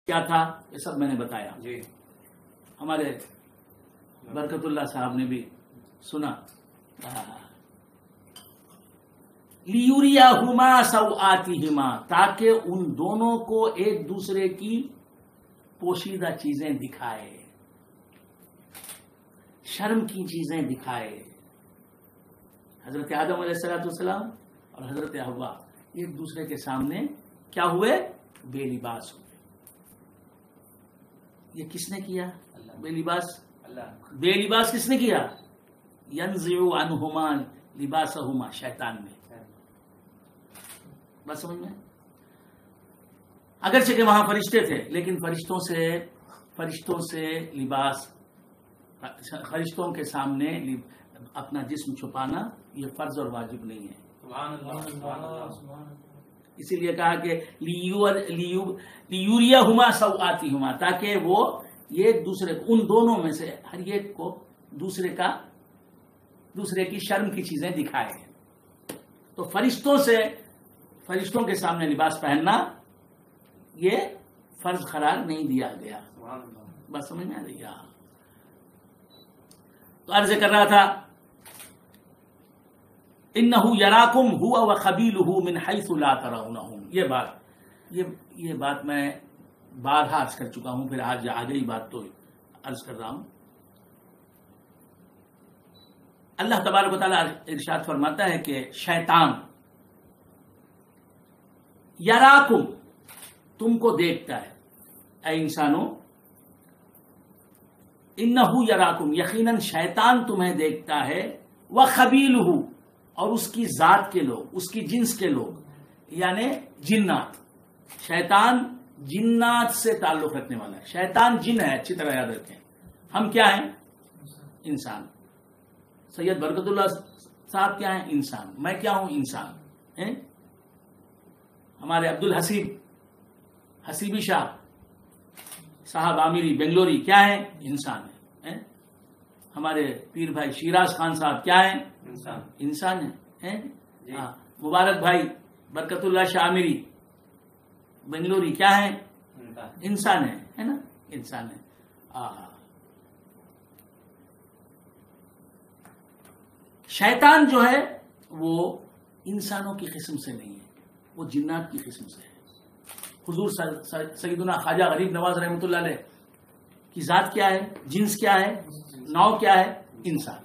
کیا تھا یہ سب میں نے بتایا. جی ہمارے برکت اللہ صاحب نے بھی سنا. لیوریہما سوآتہما، تاکہ ان دونوں کو ایک دوسرے کی پوشیدہ چیزیں دکھائے، شرم کی چیزیں دکھائے. حضرت آدم علیہ السلام اور حضرت حوا ایک دوسرے کے سامنے کیا ہوئے؟ بے لباس ہوئے. یہ کس نے کیا بے لباس؟ بے لباس کس نے کیا؟ ینزع عنہما لباسہما، شیطان نے. بات سمجھ میں؟ اگرچہ کہ وہاں فرشتے تھے لیکن فرشتوں سے لباس، فرشتوں کے سامنے اپنا جسم چھپانا یہ فرض اور واجب نہیں ہے. اسی لیے کہا کہ لیوریہما سوآتہما، تاکہ وہ ایک دوسرے کو، ان دونوں میں سے ہر ایک کو دوسرے کی شرم کی چیزیں دکھائے. تو فرشتوں کے سامنے لباس پہننا یہ فرض قرار نہیں دیا گیا. بس سمجھ میں آ رہی ہے؟ تو عرض کر رہا تھا انہ یراکم ہوا وقبیلہ من حیث لا ترونہم. یہ بات میں بارہا عرض کر چکا ہوں، پھر آج آگئی بات تو عرض کر رہا ہوں. اللہ تبارک و تعالیٰ ارشاد فرماتا ہے کہ شیطان یراکم، تم کو دیکھتا ہے اے انسانوں. انہ یراکم، یقیناً شیطان تمہیں دیکھتا ہے. وقبیلہ، اور اس کی ذات کے لوگ، اس کی جنس کے لوگ، یعنی جنات. شیطان جنات سے تعلق رکھنے والا ہے. شیطان جن ہے، اچھی طرح یاد رکھیں. ہم کیا ہیں؟ انسان. سید برکت اللہ صاحب کیا ہیں؟ انسان. میں کیا ہوں؟ انسان. ہمارے حسیبی شاہ صاحب عامری بنگلوری کیا ہیں؟ انسان ہیں. ہمارے پیر بھائی شیراز خان صاحب کیا ہیں؟ انسان ہیں. مبارک بھائی برکت اللہ شاہ عامری بنگلوری کیا ہیں؟ انسان ہیں، ہے نا؟ انسان ہیں. شیطان جو ہے وہ انسانوں کی قسم سے نہیں ہے، وہ جنات کی قسم سے ہے. حضور سیدنا خواجہ غریب نواز رحمۃ اللہ علیہ کی ذات کیا ہے؟ جنس کیا ہے؟ نوع کیا ہے؟ انسان.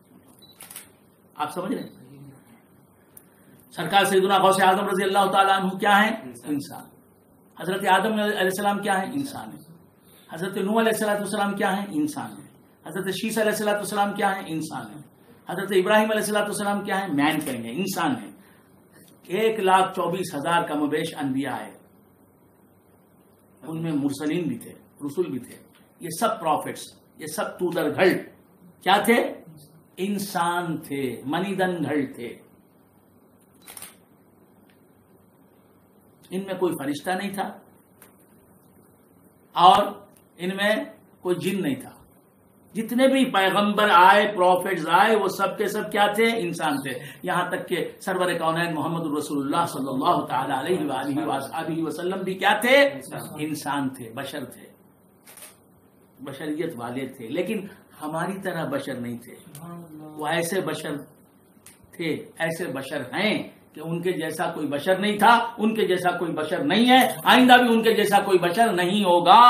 آپ سمجھ رہے ہیں؟ سرکار سیدنا غوث اعظم رضی اللہ تعالیٰ عنہ کیا ہیں؟ انسان. حضرت آدم علیہ السلام کیا ہیں؟ انسان ہیں. حضرت نوح علیہ السلام کیا ہیں؟ انسان ہیں. حضرت شیس علیہ السلام کیا ہیں؟ انسان ہیں. حضرت ابراہیم علیہ السلام کیا ہیں؟ مین کہیں گے، انسان ہیں. 1,24,000 کم و بیش انبیاء آئے، ان میں مرسلین بھی تھے، رسول بھی تھے. یہ سب پروفٹس، یہ سب تودر گھڑ کیا تھے؟ انسان تھے، منیدن گھڑ تھے. ان میں کوئی فرشتہ نہیں تھا اور ان میں کوئی جن نہیں تھا. جتنے بھی پیغمبر آئے، پروفٹس آئے، وہ سب کے سب کیا تھے؟ انسان تھے. یہاں تک کہ سرور کونین محمد رسول اللہ صلی اللہ تعالی علیہ وآلہ وآلہ وسلم بھی کیا تھے؟ انسان تھے، بشر تھے، بشریت والے تھے. لیکن ہماری طرح بشر نہیں تھے. وہ ایسے بشر تھے، ایسے بشر ہیں کہ ان کے جیسا کوئی بشر نہیں تھا، ان کے جیسا کوئی بشر نہیں ہے، آئندہ بھی ان کے جیسا کوئی بشر نہیں ہوگا.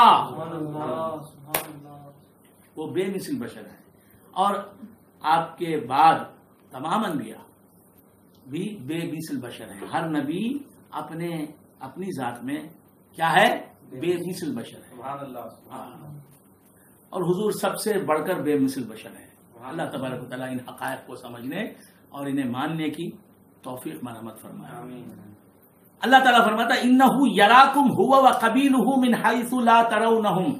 وہ بے مثل بشر ہیں. اور آپ کے بعد تمام انبیاء بھی بے مثل بشر ہیں. ہر نبی اپنی ذات میں کیا ہے؟ بے مثل بشر ہے. اور حضور سب سے بڑھ کر بے مثل بشر ہے. اللہ تبارک و تعالیٰ ان حقائق کو سمجھنے اور انہیں ماننے کی توفیق مرحمت فرمائے. اللہ تعالیٰ فرماتا انہ یراکم ہوا وقبیلہ من حیث لا ترونہم.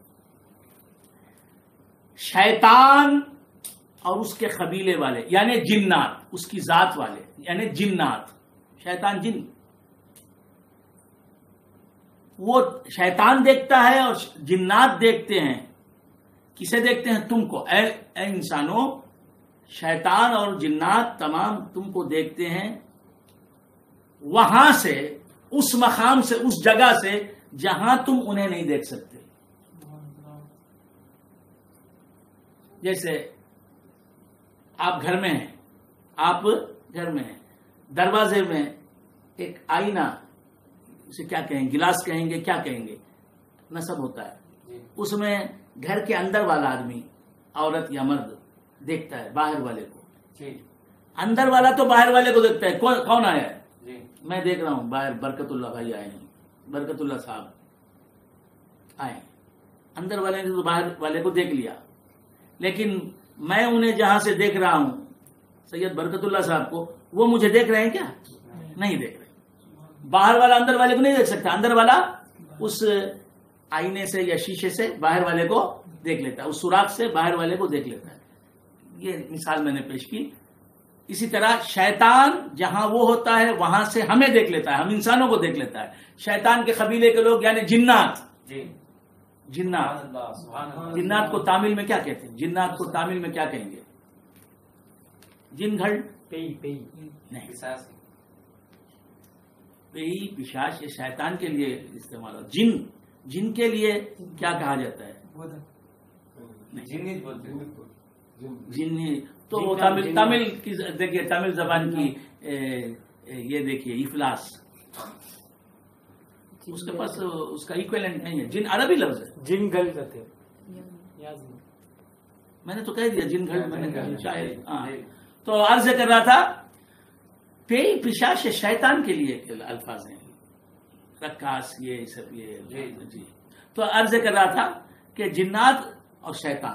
شیطان اور اس کے قبیلے والے یعنی جنات، اس کی ذات والے یعنی جنات. شیطان جن، وہ شیطان دیکھتا ہے اور جنات دیکھتے ہیں. کسے دیکھتے ہیں؟ تم کو. اے انسانوں، شیطان اور جنات تمام تم کو دیکھتے ہیں. وہاں سے، اس مقام سے، اس جگہ سے جہاں تم انہیں نہیں دیکھ سکتے. جیسے آپ گھر میں ہیں, دروازے میں ایک آئینہ, اسے کیا کہیں, گلاس کہیں گے, کیا کہیں گے, نصب ہوتا ہے. اس میں گھر کے اندر والا آدمی, عورت یا مرد, دیکھتا ہے باہر والے کو. اندر والا تو باہر والے کو دیکھتا ہے. کون آیا ہے؟ میں دیکھ رہا ہوں باہر برکت اللہ بھائی آئے ہیں, برکت اللہ صاحب آئے. اندر والے نے تو باہر والے کو دیکھ لیا, لیکن میں انہیں جہاں سے دیکھ رہا ہوں, سید برکت اللہ صاحب کو, وہ مجھے دیکھ رہے ہیں کیا؟ نہیں دیکھ رہے. باہر والا اندر والے کو نہیں دیکھ سکتا. اندر والا اس آئینے سے یا شیشے سے باہر والے کو دیکھ لیتا ہے, اس سوراخ سے باہر والے کو دیکھ لیتا ہے. یہ مثال میں نے پیش کی. اسی طرح شیطان جہاں وہ ہوتا ہے وہاں سے ہمیں دیکھ لیتا ہے, ہم انسانوں کو دیکھ لیتا ہے. شیطان کے قبیلے کے لوگ یعنی جنات کو تامل میں کیا کہتے ہیں؟ جنات کو تامل میں کیا کہیں گے؟ جن گھڑ نہیں, پشاچ یہ شیطان کے لیے استعمال ہو. جن کے لیے کیا کہا جاتا ہے؟ جن. تو وہ تامل کی دیکھیے, تامل زبان کی یہ دیکھیے افلاس, اس کے پاس اس کا ایکویلنٹ نہیں ہے. جن عربی لفظ ہے, جن گل کرتے. میں نے تو کہہ دیا جن گھڑ, میں نے کہا شاید. تو عرض کر رہا تھا پیئی پشاچ شیطان کے لیے الفاظ ہیں, رکاس یہ سب یہ. جی تو عرض کر رہا تھا کہ جنات اور شیطان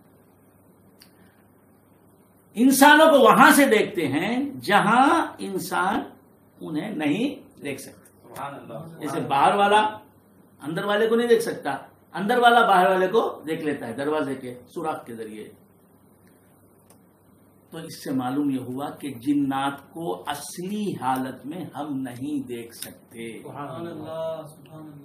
انسانوں کو وہاں سے دیکھتے ہیں جہاں انسان انہیں نہیں دیکھ سکتے. جیسے باہر والا اندر والے کو نہیں دیکھ سکتا, اندر والا باہر والے کو دیکھ لیتا ہے دروازے کے سوراخ کے ذریعے. تو اس سے معلوم یہ ہوا کہ جنات کو اصلی حالت میں ہم نہیں دیکھ سکتے. سبحان اللہ, سبحان اللہ.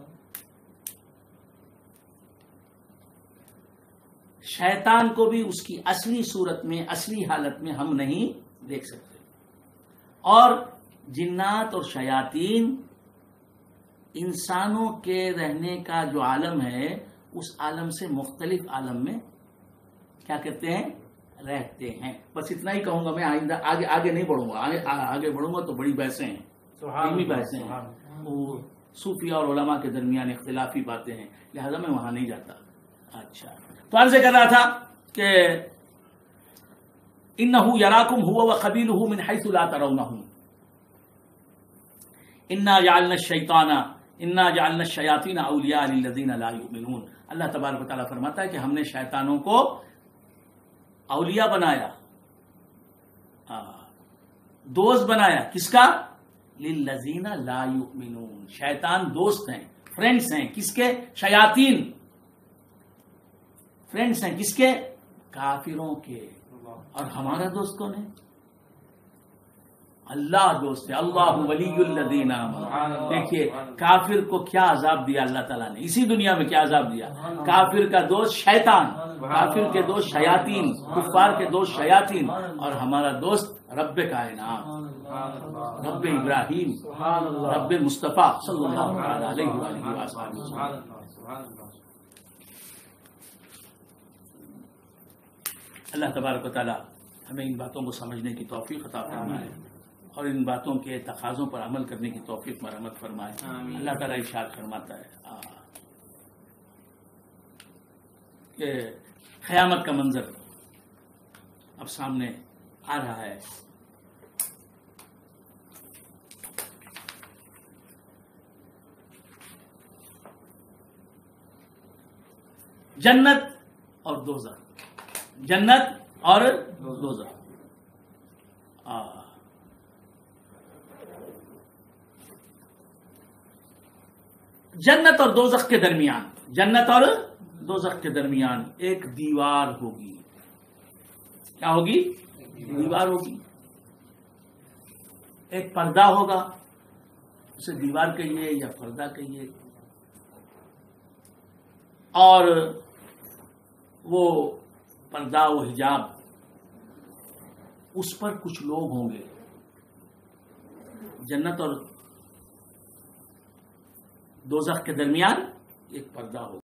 شیطان کو بھی اس کی اصلی صورت میں, اصلی حالت میں ہم نہیں دیکھ سکتے. اور جنات اور شیاطین انسانوں کے رہنے کا جو عالم ہے اس عالم سے مختلف عالم میں کیا کہتے ہیں, رہتے ہیں. بس اتنا ہی کہوں گا میں, آئندہ آگے نہیں بڑھوں گا. آگے بڑھوں گا تو بڑی بحثیں ہیں, علمی بحثیں ہیں, وہ صوفیہ اور علماء کے درمیان اختلافی باتیں ہیں, لہذا میں وہاں نہیں جاتا. اچھا, تو عرض کر رہا تھا کہ انہو یراکم ہوا وقبیلہ من حیث لا ترونہم انا جعلنا الشیاطین اولیاء للذین لا یؤمنون. اللہ تبارک و تعالیٰ فرماتا ہے کہ ہم نے شیطانوں کو اولیاء بنایا, دوست بنایا. کس کا؟ للذین لا یؤمنون. شیطان دوست ہیں, فرینڈس ہیں. کس کے؟ شیاطین فرینڈس ہیں. کس کے؟ کافروں کے. اور ہمارا دوست کون ہے؟ اللہ دوست ہے. اللہ ولی الذین آمنوا. دیکھیے کافر کو کیا عذاب دیا اللہ تعالیٰ نے, اسی دنیا میں کیا عذاب دیا. کافر کا دوست شیطان, کافر کے دوست شیاطین, کفار کے دوست شیاطین, اور ہمارا دوست رب کائنات, رب ابراہیم, رب مصطفیٰ صلی اللہ علیہ وآلہ وسلم. اللہ تبارک و تعالیٰ ہمیں ان باتوں کو سمجھنے کی توفیق عطا فرمائے اور ان باتوں کے تقاضوں پر عمل کرنے کی توفیق مرحمت فرمائے. اللہ تعالیٰ ارشاد فرماتا ہے کہ قیامت کا منظر اب سامنے آ رہا ہے. جنت اور دوزخ, جنت اور دوزخ. جنت اور دوزخ کے درمیان, جنت اور دوزخ کے درمیان ایک دیوار ہوگی. کیا ہوگی؟ دیوار ہوگی. ایک پردہ ہوگا, اسے دیوار کہیے یا پردہ کہیے, اور وہ پردہ و حجاب, اس پر کچھ لوگ ہوں گے. جنت اور दोज़ख के दरमियान एक पर्दा होगा।